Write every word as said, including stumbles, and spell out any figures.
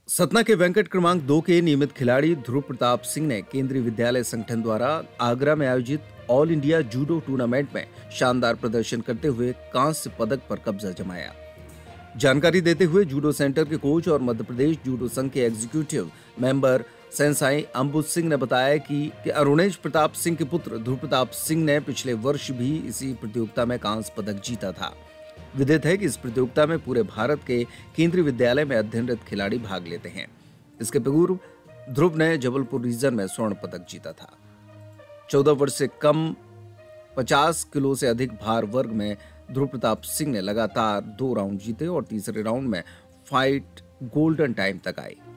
सतना के वेंकट क्रमांक दो के नियमित खिलाड़ी ध्रुव प्रताप सिंह ने केंद्रीय विद्यालय संगठन द्वारा आगरा में आयोजित ऑल इंडिया जूडो टूर्नामेंट में शानदार प्रदर्शन करते हुए कांस्य पदक पर कब्जा जमाया। जानकारी देते हुए जूडो सेंटर के कोच और मध्य प्रदेश जूडो संघ के executive member sensei Ambuj Singh ने बताया कि, कि अरुणेश प्रताप सिंह के पुत्र ध्रुव प्रताप सिंह ने पिछले वर्ष भी इसी प्रतियोगिता में कांस्य पदक जीता था। विदित है कि इस प्रतियोगिता में पूरे भारत के केंद्रीय विद्यालय में अध्ययनरत खिलाड़ी भाग लेते हैं। इसके पूर्व ध्रुव ने जबलपुर रीजन में स्वर्ण पदक जीता था। चौदह वर्ष से कम पचास किलो से अधिक भार वर्ग में ध्रुव प्रताप सिंह ने लगातार दो राउंड जीते और तीसरे राउंड में फाइट गोल्डन टाइम तक आई।